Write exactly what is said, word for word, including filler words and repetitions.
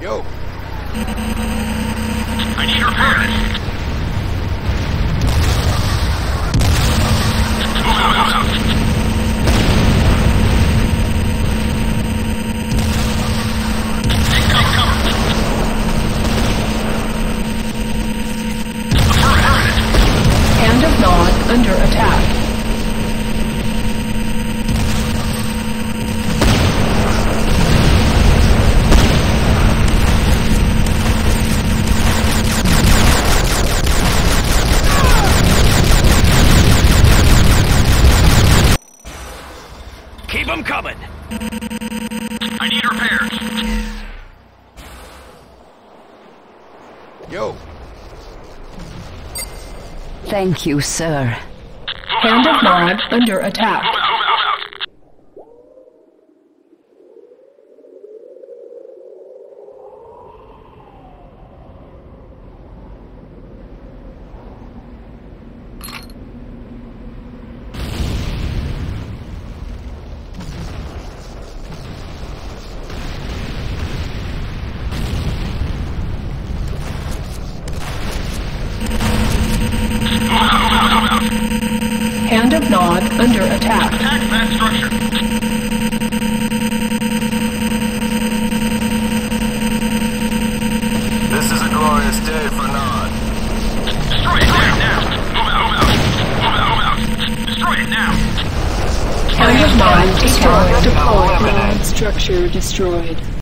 Yo. I need repairs. Move out, move out. Take cover. Affirmative. Hand of Nod under attack. Keep them coming. I need repairs. Yo. Thank you, sir. Hand of Nod under attack. Move out, move out, move out. Hand of Nod under attack. Attack that structure. This is a glorious day for Nod. Destroy it now, now. Move out, move out. Move out, move out. Destroy it now. Hand of Nod destroyed. Deployed. Nod structure destroyed.